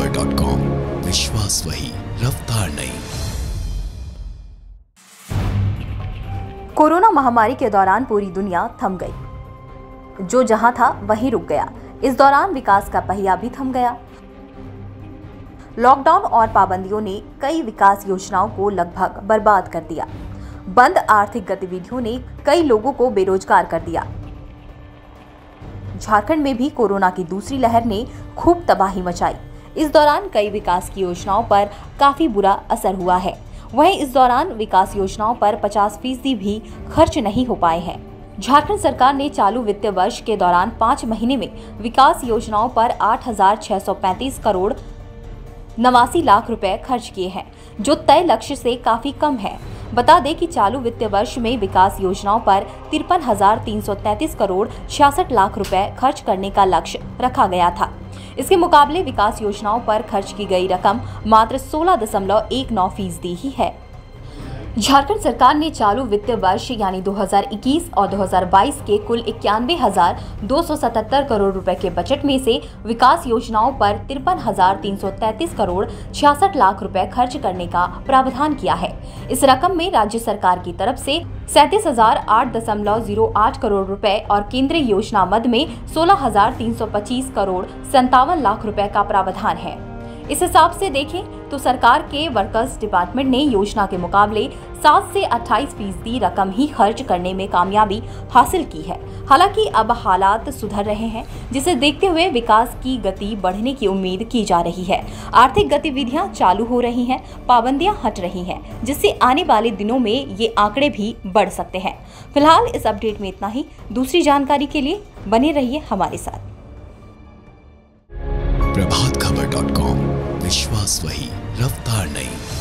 खबर.com, विश्वास वही, रफ्तार नहीं। कोरोना महामारी के दौरान पूरी दुनिया थम गई। जो जहां था वहीं रुक गया। इस दौरान विकास का पहिया भी थम गया। लॉकडाउन और पाबंदियों ने कई विकास योजनाओं को लगभग बर्बाद कर दिया। बंद आर्थिक गतिविधियों ने कई लोगों को बेरोजगार कर दिया। झारखंड में भी कोरोना की दूसरी लहर ने खूब तबाही मचाई। इस दौरान कई विकास की योजनाओं पर काफी बुरा असर हुआ है। वहीं इस दौरान विकास योजनाओं पर 50% भी खर्च नहीं हो पाए हैं। झारखंड सरकार ने चालू वित्तीय वर्ष के दौरान 5 महीने में विकास योजनाओं पर 8,635 करोड़ 89 लाख रुपए खर्च किए हैं, जो तय लक्ष्य से काफी कम है। बता दें कि चालू वित्तीय वर्ष में विकास योजनाओं पर 53,333 करोड़ 66 लाख रुपए खर्च करने का लक्ष्य रखा गया था। इसके मुकाबले विकास योजनाओं पर खर्च की गई रकम मात्र 16.19% ही है। झारखंड सरकार ने चालू वित्तीय वर्ष यानी 2021 और 2022 के कुल 91,277 करोड़ रुपए के बजट में से विकास योजनाओं पर 53,333 करोड़ 66 लाख रुपए खर्च करने का प्रावधान किया है। इस रकम में राज्य सरकार की तरफ से 37,008.08 करोड़ रुपए और केंद्रीय योजना मद में 16,325 करोड़ 57 लाख रुपए का प्रावधान है। इस हिसाब से देखें तो सरकार के वर्कर्स डिपार्टमेंट ने योजना के मुकाबले 7 से 28% रकम ही खर्च करने में कामयाबी हासिल की है। हालांकि अब हालात सुधर रहे हैं, जिसे देखते हुए विकास की गति बढ़ने की उम्मीद की जा रही है। आर्थिक गतिविधियां चालू हो रही हैं, पाबंदियां हट रही हैं, जिससे आने वाले दिनों में ये आंकड़े भी बढ़ सकते हैं। फिलहाल इस अपडेट में इतना ही। दूसरी जानकारी के लिए बने रहिए हमारे साथ। प्रभात खबर.com, विश्वास वही, रफ्तार नहीं।